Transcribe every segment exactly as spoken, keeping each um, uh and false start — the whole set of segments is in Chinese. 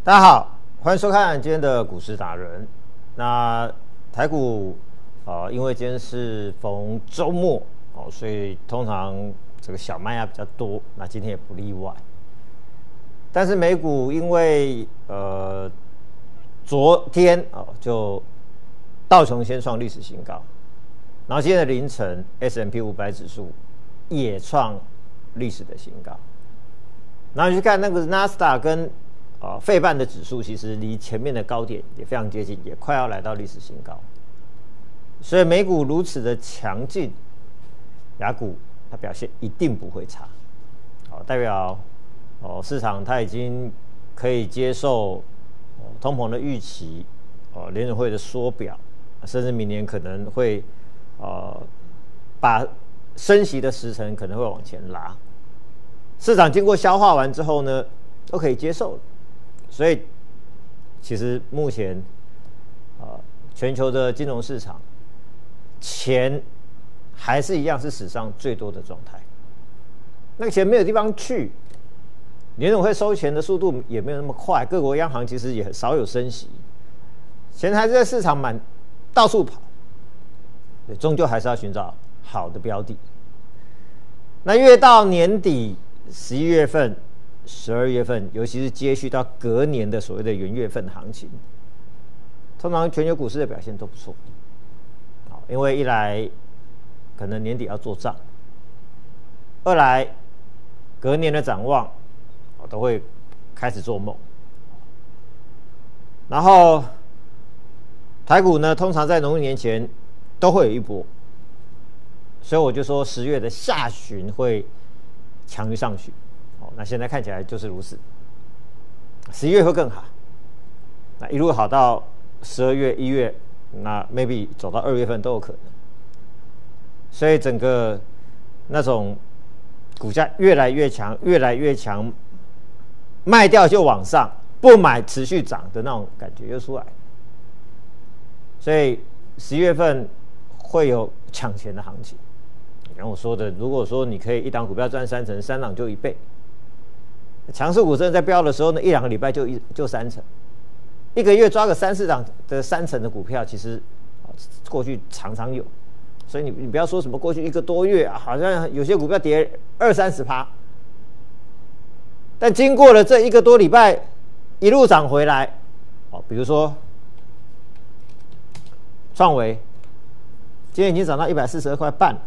大家好，欢迎收看今天的股市达人。那台股啊、呃，因为今天是逢周末哦，所以通常这个小卖压比较多，那今天也不例外。但是美股因为呃昨天哦就道琼先创历史新高，然后今天的凌晨 S and P 五百 指数也创历史的新高。然后你去看那个纳斯达跟啊，费半的指数其实离前面的高点也非常接近，也快要来到历史新高。所以美股如此的强劲，雅股它表现一定不会差。好，代表哦市场它已经可以接受哦通膨的预期，哦联准会的缩表，甚至明年可能会呃把升息的时程可能会往前拉。市场经过消化完之后呢，都可以接受了。所以，其实目前，啊、呃，全球的金融市场，钱还是一样是史上最多的状态。那个钱没有地方去，联总会收钱的速度也没有那么快，各国央行其实也很少有升息，钱还是在市场满到处跑，对，终究还是要寻找好的标的。那越到年底十一月份。十二月份，尤其是接续到隔年的所谓的元月份行情，通常全球股市的表现都不错。好，因为一来可能年底要做账，二来隔年的展望，我都会开始做梦。然后台股呢，通常在农历年前都会有一波，所以我就说十月的下旬会强于上旬。那现在看起来就是如此，十一月会更好，那一路好到十二月、一月，那 maybe 走到二月份都有可能。所以整个那种股价越来越强、越来越强，卖掉就往上，不买持续涨的那种感觉又出来。所以十一月份会有抢钱的行情。然后我说的，如果说你可以一档股票赚三成，三档就一倍。强势股真的在飙的时候呢，一两个礼拜就一就三成，一个月抓个三四档的三成的股票，其实过去常常有，所以你你不要说什么过去一个多月啊，好像有些股票跌二三十趴，但经过了这一个多礼拜一路涨回来，哦，比如说创惟，今天已经涨到一百四十二块半，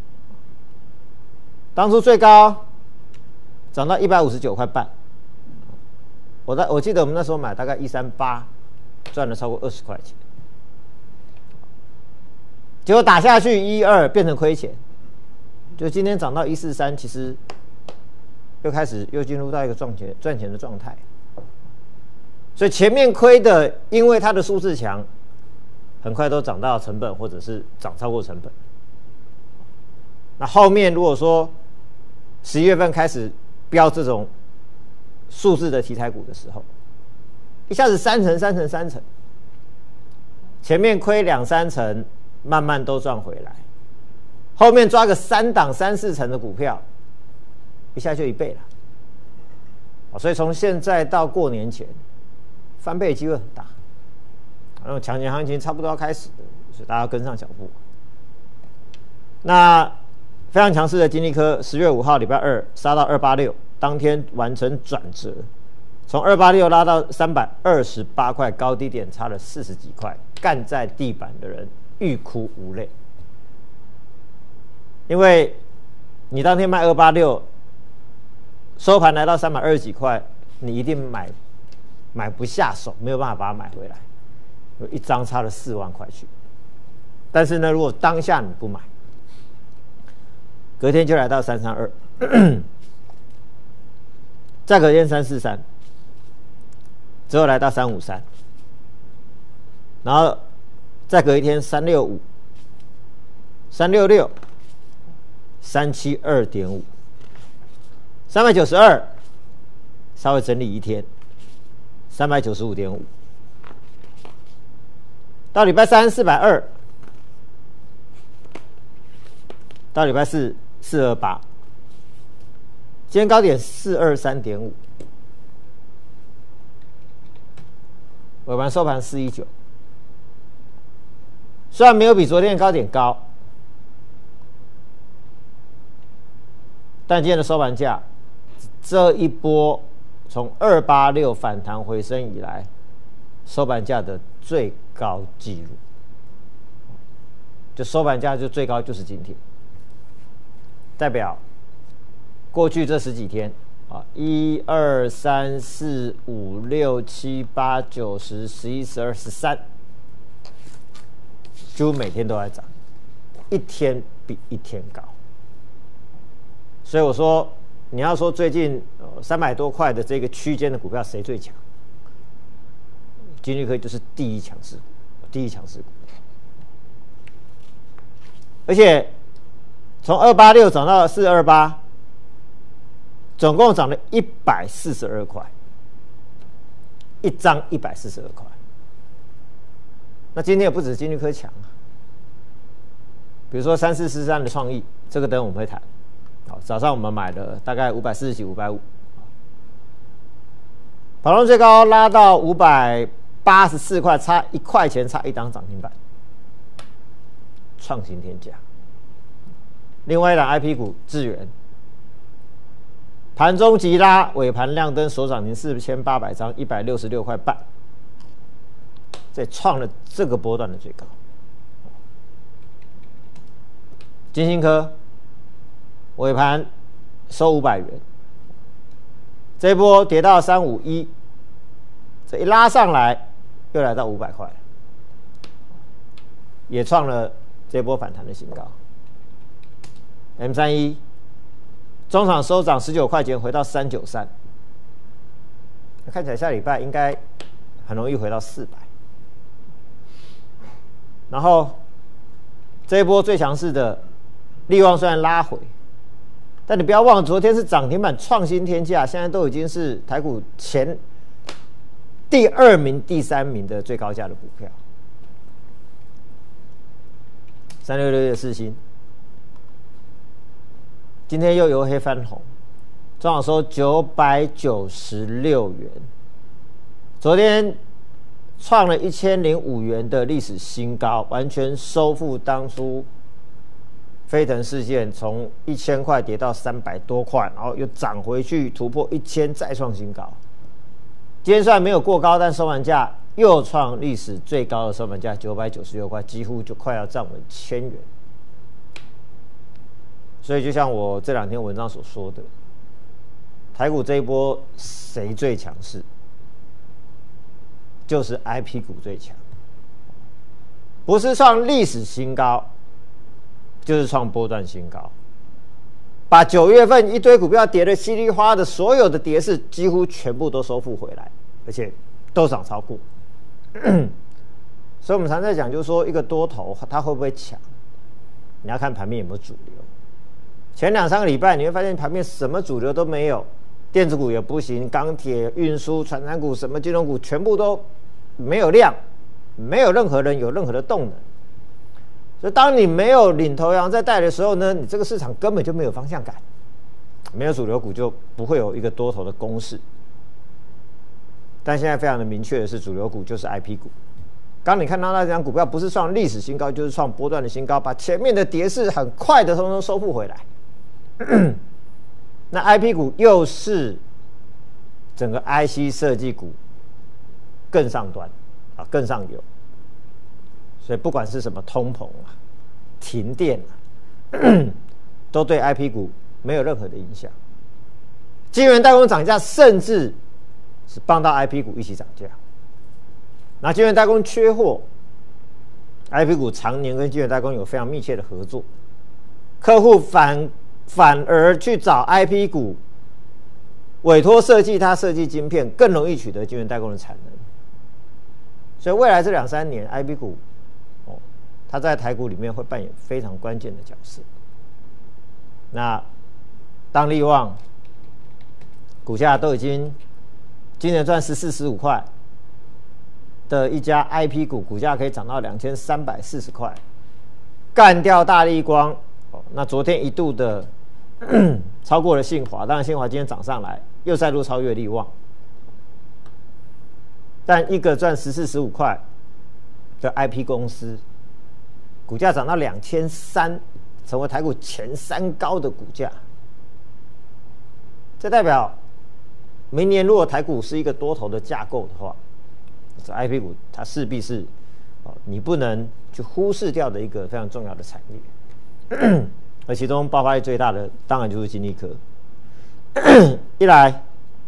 当初最高涨到一百五十九块半，我在我记得我们那时候买大概一三八，赚了超过二十块钱，结果打下去一二变成亏钱，就今天涨到一四三，其实又开始又进入到一个赚钱赚钱的状态，所以前面亏的，因为它的数字强，很快都涨到成本或者是涨超过成本。那后面如果说十一月份开始标这种数字的题材股的时候，一下子三成、三成、三成，前面亏两三成，慢慢都赚回来，后面抓个三档、三四成的股票，一下就一倍了。所以从现在到过年前，翻倍的机会很大。那种强年行情差不多要开始的，所以大家要跟上脚步。那非常强势的金利科，十月五号礼拜二杀到二八六，当天完成转折，从二八六拉到三百二十八块，高低点差了四十几块，干在地板的人欲哭无泪。因为你当天卖二八六，收盘来到三百二十几块，你一定买买不下手，没有办法把它买回来，有一张差了四万块去。但是呢，如果当下你不买，隔天就来到三三二，再隔天三四三，之后来到三五三，然后再隔一天三六五、三六六、三七二点五、三百九十二，稍微整理一天，三百九十五点五，到礼拜三四百二，到礼拜四。四二八，今天高点四二三点五， 尾盘收盘四一九，虽然没有比昨天的高点高，但今天的收盘价这一波从二八六反弹回升以来，收盘价的最高纪录，就收盘价就最高就是今天，代表过去这十几天啊，一二三四五六七八九十十一十二十三，几乎每天都在涨，一天比一天高。所以我说，你要说最近三百多块的这个区间的股票谁最强？金立科就是第一强势股，第一强势股，而且从二八六涨到四二八。总共涨了一百四十二块，一张一百四十二块。那今天也不止金立科强啊，比如说三四四三的创意，这个等我们会谈。好，早上我们买了大概五百四十几、五百五，跑动最高拉到五百八十四块，差一块钱，差一档涨停板，创新天价。另外一档 I P 股智原。盘中急拉，尾盘亮灯，首涨停四千八百张，一百六十六块半，这创了这个波段的最高。金星科尾盘收五百元，这一波跌到三五一，这一拉上来又来到五百块，也创了这波反弹的新高。M 三一。中场收涨十九块钱，回到三九三，看起来下礼拜应该很容易回到四百。然后这一波最强势的力旺虽然拉回，但你不要忘了，昨天是涨停板创新天价，现在都已经是台股前第二名、第三名的最高价的股票。三六六的世新。今天又由黑翻红，中场收九百九十六元，昨天创了一千零五元的历史新高，完全收复当初飞腾事件从一千块跌到三百多块，然后又涨回去突破一千，再创新高。今天虽然没有过高，但收盘价又创历史最高的收盘价九百九十六块，几乎就快要站稳千元。所以就像我这两天文章所说的，台股这一波谁最强势？就是 I P 股最强，不是创历史新高，就是创波段新高。把九月份一堆股票跌得稀里哗啦的所有的跌势，几乎全部都收复回来，而且都涨超过。所以我们常在讲，就是说一个多头它会不会强，你要看盘面有没有主流。前两三个礼拜你会发现盘面什么主流都没有，电子股也不行，钢铁、运输、传产股、什么金融股全部都没有量，没有任何人有任何的动能。所以当你没有领头羊在带的时候呢，你这个市场根本就没有方向感，没有主流股就不会有一个多头的攻势。但现在非常的明确的是，主流股就是 I P 股。刚你看到那张股票不是创历史新高，就是创波段的新高，把前面的跌势很快的通通收复回来。那 I P 股又是整个 I C 设计股更上端啊，更上游，所以不管是什么通膨啊、停电啊，都对 I P 股没有任何的影响。晶圆代工涨价，甚至是帮到 I P 股一起涨价。那晶圆代工缺货 ，I P 股常年跟晶圆代工有非常密切的合作，客户反反而去找 I P 股委托设计，它设计晶片更容易取得晶圆代工的产能。所以未来这两三年 ，I P 股哦，它在台股里面会扮演非常关键的角色。那当力旺股价都已经今年赚十四、十五块的一家 I P 股，股价可以涨到两千三百四十块，干掉大立光。哦，那昨天一度的超过了信华，当然信华今天涨上来，又再度超越力旺。 但一个赚十四、十五块的 I P 公司，股价涨到两千三，成为台股前三高的股价。这代表明年如果台股是一个多头的架构的话，这 I P 股它势必是你不能去忽视掉的一个非常重要的产业。而其中爆发力最大的当然就是金利科。一来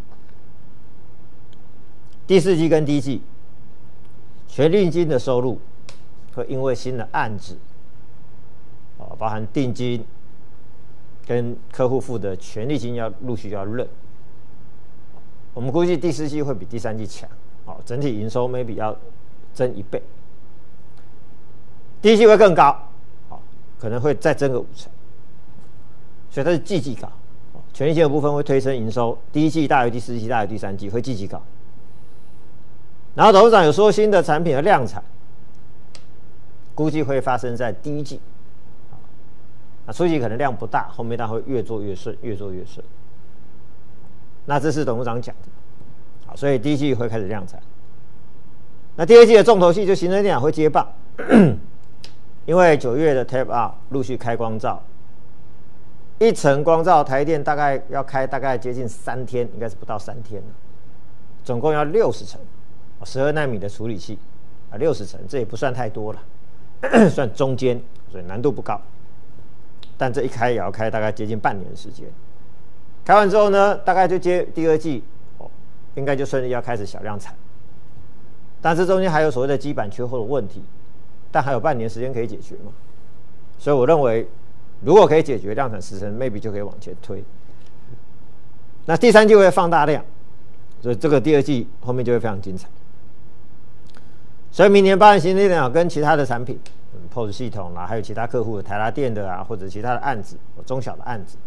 第四季跟第一季权利金的收入会因为新的案子，啊，包含定金跟客户付的权利金要陆续要认，我们估计第四季会比第三季强，哦，整体营收 maybe 要增一倍，第一季会更高，哦，可能会再增个五成，所以它是季季高，权利金的部分会推升营收，第一季大于第四季大于第三季，会季季高。然后董事长有说新的产品的量产，估计会发生在第一季，那初期可能量不大，后面它会越做越顺，越做越顺。那这是董事长讲的，好，所以第一季会开始量产。那第二季的重头戏就行政电脑会接棒，因为九月的 Tape Out 陆续开光罩，一层光罩台电大概要开大概接近三天，应该是不到三天了，总共要六十层。十二奈米的处理器啊，六十层，这也不算太多了，算中间，所以难度不高。但这一开也要开大概接近半年的时间。开完之后呢，大概就接第二季，哦，应该就顺利要开始小量产。但是中间还有所谓的基板缺货的问题，但还有半年时间可以解决嘛。所以我认为，如果可以解决量产时程 ，maybe 就可以往前推。那第三季会放大量，所以这个第二季后面就会非常精彩。所以明年包含行政电脑跟其他的产品，嗯 P O S 系统啦，还有其他客户的台达电的啊，或者其他的案子，中小的案子，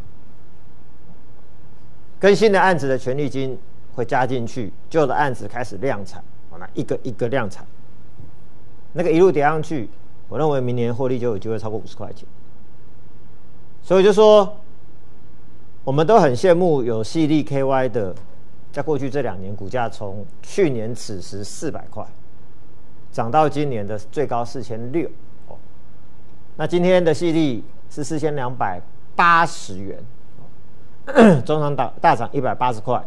跟新的案子的权利金会加进去，旧的案子开始量产，那一个一个量产，那个一路叠上去，我认为明年获利就有机会超过五十块钱。所以就说，我们都很羡慕有矽力 K Y 的，在过去这两年股价从去年此时四百块。涨到今年的最高四千六，哦，那今天的矽力是四千两百八十元，哦，中场大大涨一百八十块，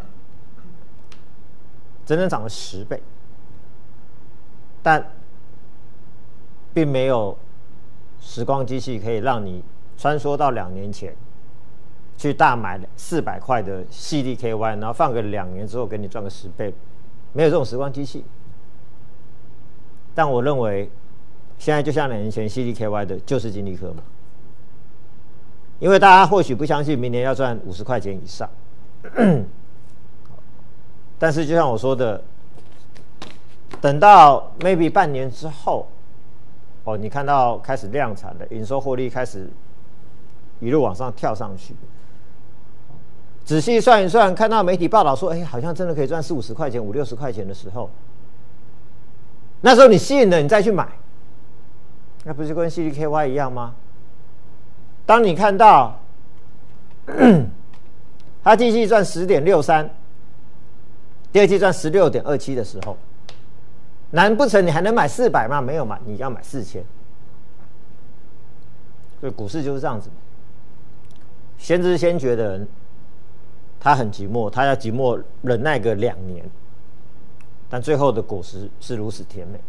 整整涨了十倍，但并没有时光机器可以让你穿梭到两年前，去大买四百块的矽力 K Y， 然后放个两年之后给你赚个十倍，没有这种时光机器。但我认为，现在就像两年前 C D K Y 的就是金利科嘛，因为大家或许不相信明年要赚五十块钱以上，但是就像我说的，等到 maybe 半年之后，哦，你看到开始量产的营收获利开始一路往上跳上去，仔细算一算，看到媒体报道说，哎，好像真的可以赚四五十块钱、五六十块钱的时候。那时候你吸引了，你再去买，那不是跟 C D K Y 一样吗？当你看到它第一季赚十点六三，第二季赚十六点二七的时候，难不成你还能买四百吗？没有嘛，你要买四千。所以股市就是这样子，先知先觉的人，他很寂寞，他要寂寞忍耐个两年。但最后的果实是如此甜美，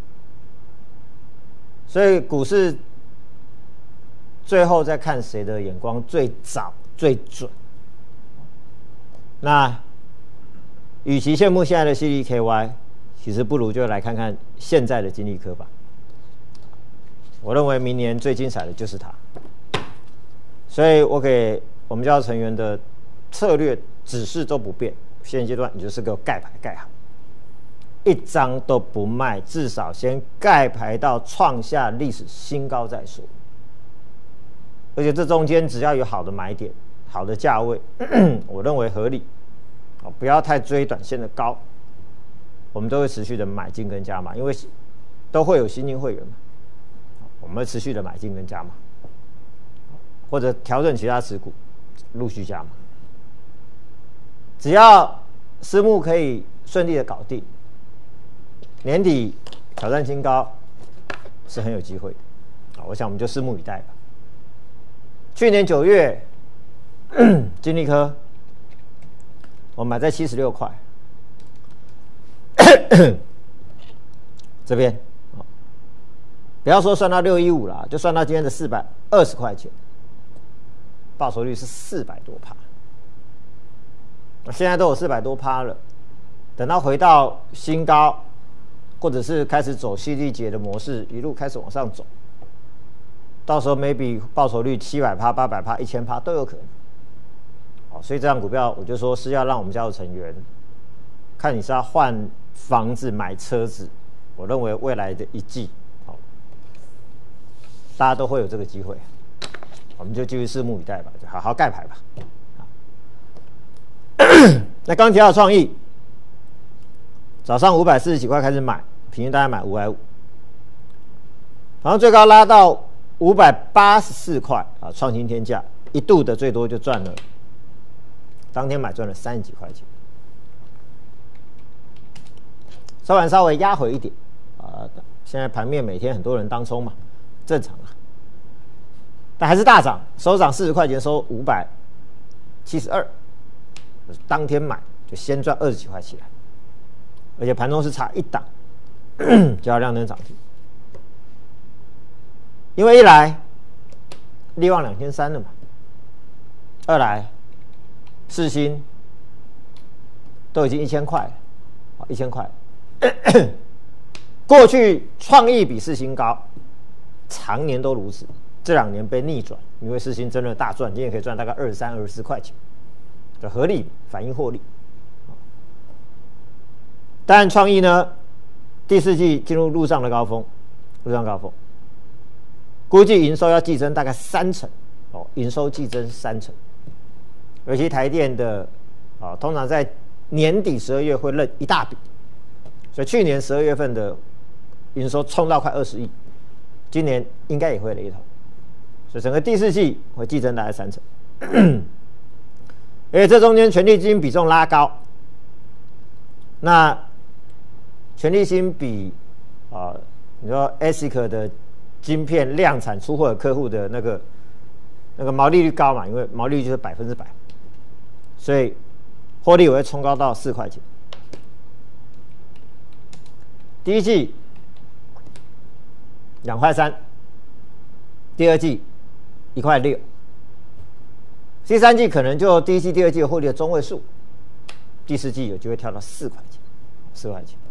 所以股市最后再看谁的眼光最早最准。那与其羡慕现在的 C D K Y， 其实不如就来看看现在的金利科吧。我认为明年最精彩的就是它，所以我给我们教成员的策略指示都不变，现阶段你就是给我盖牌盖好。一张都不卖，至少先盖牌到创下历史新高再说。而且这中间只要有好的买点、好的价位，我认为合理，不要太追短线的高，我们都会持续的买进跟加码，因为都会有新进会员嘛，我们会持续的买进跟加码，或者调整其他持股，陆续加码。只要私募可以顺利的搞定。 年底挑战新高是很有机会的，我想我们就拭目以待吧。去年九月，金利科我买在七十六块，这边不要说算到六一五啦，就算到今天的四百二十块钱，报酬率是四百多趴。现在都有四百多趴了，等到回到新高，或者是开始走犀利节的模式，一路开始往上走，到时候 maybe 报酬率七百趴、八百趴、一千趴都有可能。好，所以这张股票我就说是要让我们家族成员看你是要换房子、买车子，我认为未来的一季，好，大家都会有这个机会，我们就继续拭目以待吧，就好好盖牌吧。那刚提到创意，早上五百四十几块开始买，平均大概买五百五，然后最高拉到五百八十四块啊，创新天价，一度的最多就赚了，当天买赚了三十几块钱，收盘稍微压回一点啊，现在盘面每天很多人当冲嘛，正常啊，但还是大涨，收涨四十块钱，收五百七十二。当天买就先赚二十几块起来，而且盘中是差一档就要亮灯涨停，因为一来力旺两千三了嘛，二来世新都已经一千块了，一千块，过去创意比世新高，常年都如此，这两年被逆转，因为世新真的大赚，今天可以赚大概二十三、二十四块钱。的合理反映获利，但创意呢，第四季进入路上的高峰，路上高峰，估计营收要季增大概三成哦，营收季增三成，尤其台电的啊，通常在年底十二月会认一大笔，所以去年十二月份的营收冲到快二十亿，今年应该也会雷同，所以整个第四季会季增大概三成。而且这中间权利金比重拉高，那权利金比啊、呃，你说 A S I C 的晶片量产出货的客户的那个那个毛利率高嘛，因为毛利率就是百分之百，所以获利我会冲高到四块钱。第一季两块三，第二季一块六。第三季可能就第一季、第二季的获利的中位数，第四季有机会跳到四块钱，四块钱。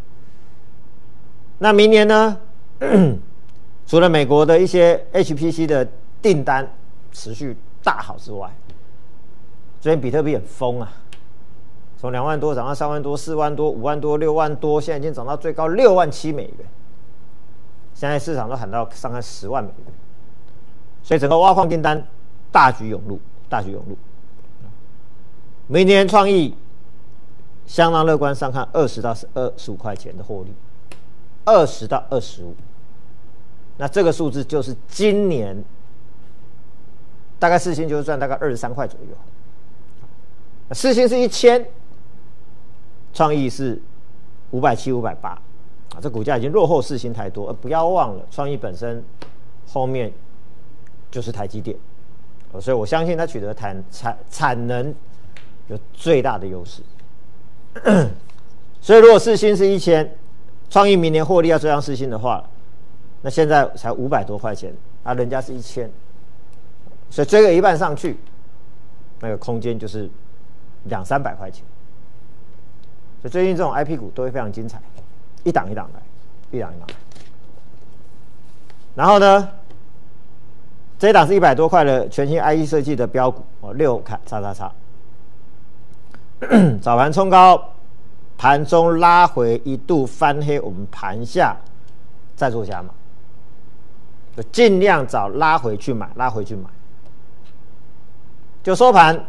那明年呢？除了美国的一些 H P C 的订单持续大好之外，最近比特币很疯啊，从两万多涨到三万多、四万多、五万多、六万多，现在已经涨到最高六万七美元。现在市场都喊到上看十万美元，所以整个挖矿订单大举涌入。大举涌入，明年创意相当乐观，上看二十到二十五块钱的获利，二十到二十五，那这个数字就是今年大概世新就是赚大概二十三块左右，世新是一千，创意是五百七、五百八，啊，这股价已经落后世新太多，而不要忘了，创意本身后面就是台积电。所以我相信它取得产产产能有最大的优势。所以如果世新是一千，创意明年获利要追上世新的话，那现在才五百多块钱，啊，人家是一千，所以追个一半上去，那个空间就是两三百块钱。所以最近这种 I P 股都会非常精彩，一档一档来，一档一档来。然后呢？这一档是一百多块的全新 I E 设计的标股哦，六看叉叉叉，早盘冲高，盘中拉回一度翻黑，我们盘下再做加码，就尽量找拉回去买，拉回去买，就收盘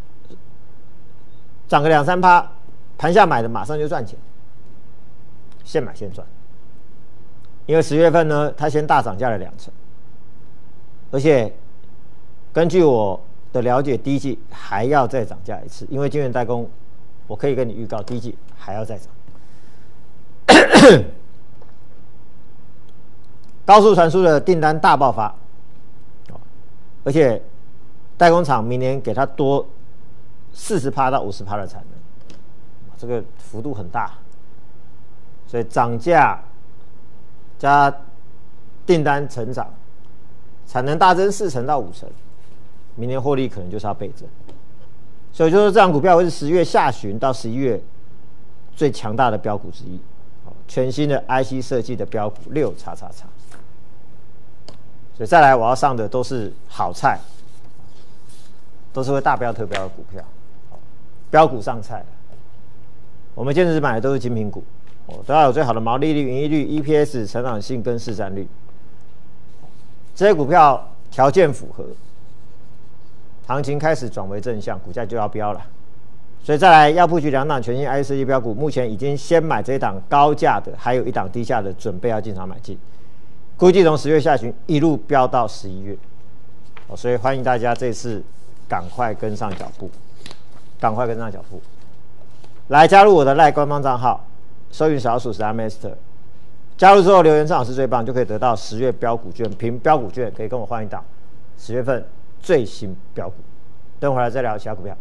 涨个两三趴，盘下买的马上就赚钱，现买现赚，因为十月份呢，它先大涨价了两成。而且根据我的了解，第一季还要再涨价一次，因为晶圆代工，我可以跟你预告，第一季还要再涨。 高速传输的订单大爆发，而且代工厂明年给它多 百分之四十 到 百分之五十 的产能，这个幅度很大，所以涨价加订单成长，产能大增四成到五成，明年获利可能就是要倍增。所以就是这档股票会是十月下旬到十一月最强大的标股之一，全新的 I C 设计的标股六叉叉叉。所以再来我要上的都是好菜，都是会大标特标的股票，标股上菜。我们今日买的都是精品股，都要有最好的毛利率、盈利率、E P S、成长性跟市占率。这些股票条件符合，行情开始转为正向，股价就要飙了。所以再来要布局两档全新 I C 设计标股，目前已经先买这一档高价的，还有一档低价的，准备要进场买进。估计从十月下旬一路飙到十一月，所以欢迎大家这次赶快跟上脚步，赶快跟上脚步，来加入我的 LINE 官方账号，搜寻小鼠 Star Master， 加入之后留言郑老师最棒，就可以得到十月标股券，凭标股券可以跟我换一档十月份最新标股。等会儿再聊其他股票。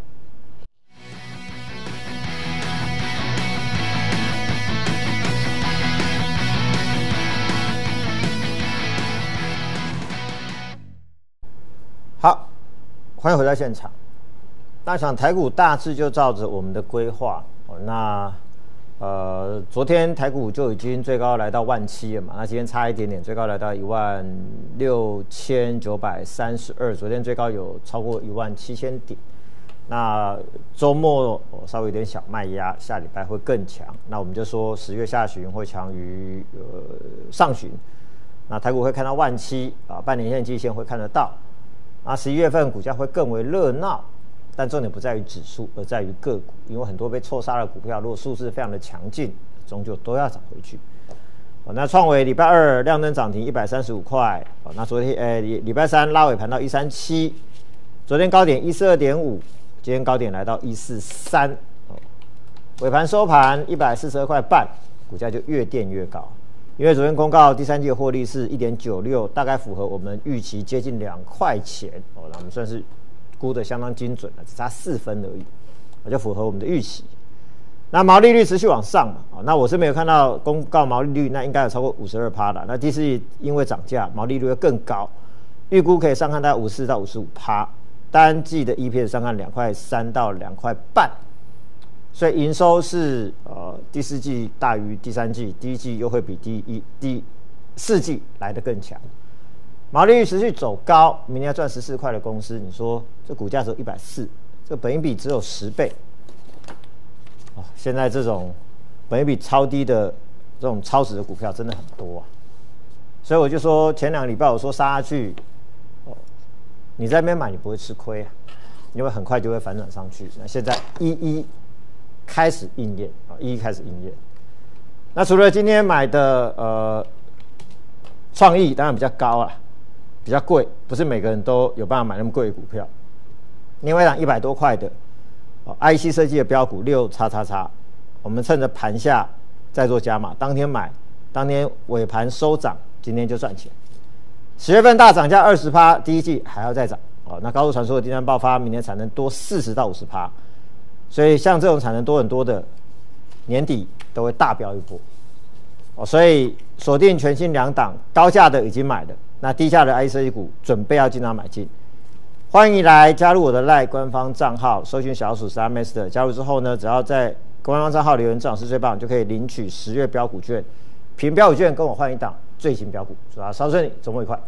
好，欢迎回到现场。那想台股大致就照着我们的规划，那呃，昨天台股就已经最高来到万七了嘛，那今天差一点点，最高来到一万六千九百三十二，昨天最高有超过一万七千点。那周末、哦、稍微有点小卖压，下礼拜会更强。那我们就说十月下旬会强于呃上旬，那台股会看到万七啊，半年线、季线会看得到。那十一月份股价会更为热闹，但重点不在于指数，而在于个股，因为很多被错杀的股票，如果数字非常的强劲，终究都要涨回去。哦、那创惟礼拜二亮灯涨停一百三十五块，哦，那昨天呃礼拜三拉尾盘到一三七，昨天高点一四二点五，今天高点来到一四三，哦，尾盘收盘一百四十二块半，股价就越垫越高。因为昨天公告第三季的获利是 一点九六， 大概符合我们预期，接近两块钱哦，那我们算是估得相当精准了，只差四分而已，就符合我们的预期。那毛利率持续往上嘛，哦，那我是没有看到公告毛利率，那应该有超过 百分之五十二 了。那第四季因为涨价，毛利率会更高，预估可以上看大概五十四到五十五%，单季的 E P S 上看两块三到两块半。所以营收是呃第四季大于第三季，第一季又会比第一第四季来得更强，毛利率持续走高，明年要赚十四块的公司，你说这股价只有一百四十，这本益比只有十倍，哦，现在这种本益比超低的这种超值的股票真的很多啊，所以我就说前两个礼拜我说杀下去，哦，你在那边买你不会吃亏啊，因为很快就会反转上去，那现在一一开始应验啊，一一开始应验。那除了今天买的呃创意，当然比较高啊，比较贵，不是每个人都有办法买那么贵的股票。另外一档一百多块的、哦、I C 设计的标股六叉叉叉，我们趁着盘下再做加码，当天买，当天尾盘收涨，今天就赚钱。十月份大涨价 百分之二十， 第一季还要再涨哦。那高速传输的订单爆发，明年产能多 百分之四十到五十。所以像这种产能多很多的，年底都会大飙一波，哦，所以锁定全新两档，高价的已经买了，那低价的 I C 设计股准备要进场买进。欢迎来加入我的 LINE 官方账号，搜寻小鼠 Star Master， 加入之后呢，只要在官方账号留言郑老师最棒，就可以领取十月标股券，凭标股券跟我换一档最新标股，祝大家稍顺利，周末愉快。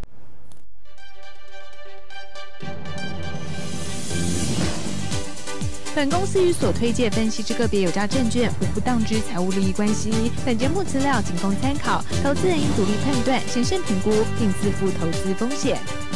本公司与所推介分析之个别有价证券无不当之财务利益关系。本节目资料仅供参考，投资人应独立判断、审慎评估，并自负投资风险。